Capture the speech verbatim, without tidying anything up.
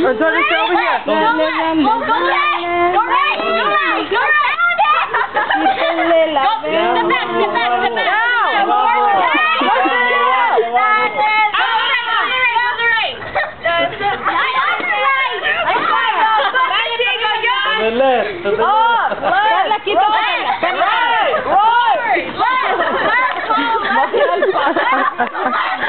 Or Johnny, stay over here. Go left. Go right. Go right. Go right. Go right. Go. Step back. Step back. Step back. To the left. To the left. Carla, quito. Carla. Right. Right. Left. Left. Left.